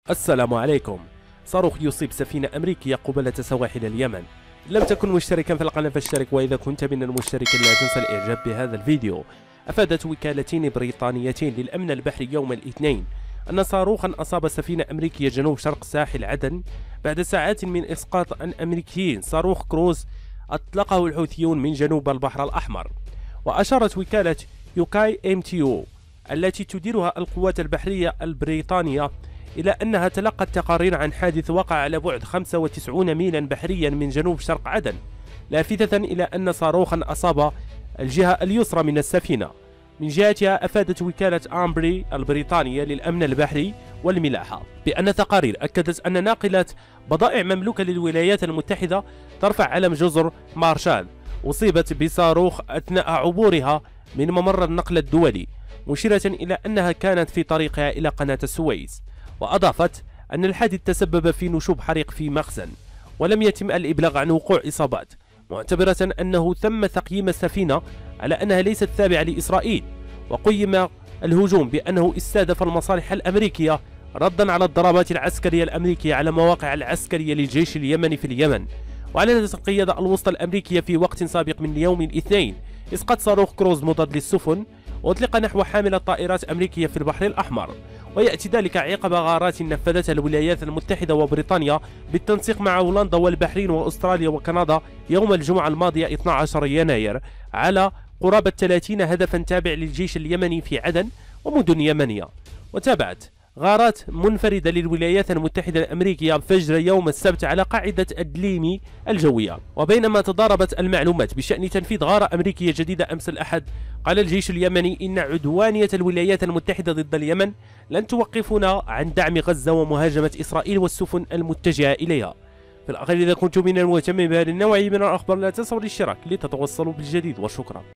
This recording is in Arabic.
السلام عليكم. صاروخ يصيب سفينة أمريكية قبالة سواحل اليمن. لم تكن مشتركا في القناة فاشترك، وإذا كنت من المشتركين لا تنسى الإعجاب بهذا الفيديو. أفادت وكالتين بريطانيتين للأمن البحري يوم الاثنين أن صاروخا أصاب سفينة أمريكية جنوب شرق ساحل عدن بعد ساعات من إسقاط أمريكيين صاروخ كروز أطلقه الحوثيون من جنوب البحر الأحمر. وأشارت وكالة يوكاي MTO التي تديرها القوات البحرية البريطانية إلى أنها تلقت تقارير عن حادث وقع على بعد 95 ميلا بحريا من جنوب شرق عدن، لافتة إلى أن صاروخا أصاب الجهة اليسرى من السفينة. من جهتها أفادت وكالة أمبري البريطانية للأمن البحري والملاحة بأن تقارير أكدت أن ناقلة بضائع مملوكة للولايات المتحدة ترفع علم جزر مارشال أصيبت بصاروخ أثناء عبورها من ممر النقل الدولي، مشيرة إلى أنها كانت في طريقها إلى قناة السويس. وأضافت أن الحادث تسبب في نشوب حريق في مخزن، ولم يتم الإبلاغ عن وقوع إصابات، معتبرة أنه تم تقييم السفينة على أنها ليست تابعة لإسرائيل. وقيم الهجوم بأنه استهدف المصالح الأمريكية ردا على الضربات العسكرية الأمريكية على مواقع العسكرية للجيش اليمني في اليمن. وأعلنت القيادة الوسطى الأمريكية في وقت سابق من يوم الاثنين إسقاط صاروخ كروز مضاد للسفن أطلق نحو حاملة طائرات أمريكية في البحر الأحمر، ويأتي ذلك عقب غارات نفذتها الولايات المتحدة وبريطانيا بالتنسيق مع هولندا والبحرين وأستراليا وكندا يوم الجمعة الماضية 12 يناير على قرابة 30 هدفا تابع للجيش اليمني في عدن ومدن يمنية. وتابعت غارات منفردة للولايات المتحدة الأمريكية فجر يوم السبت على قاعدة أدليمي الجوية. وبينما تضاربت المعلومات بشأن تنفيذ غارة أمريكية جديدة أمس الأحد، قال الجيش اليمني إن عدوانية الولايات المتحدة ضد اليمن لن توقفنا عن دعم غزة ومهاجمة إسرائيل والسفن المتجهة إليها. في الأخير، إذا كنتم من المهتمين بهذا النوع من الأخبار لا تنسوا الاشتراك لتتوصلوا بالجديد، وشكرا.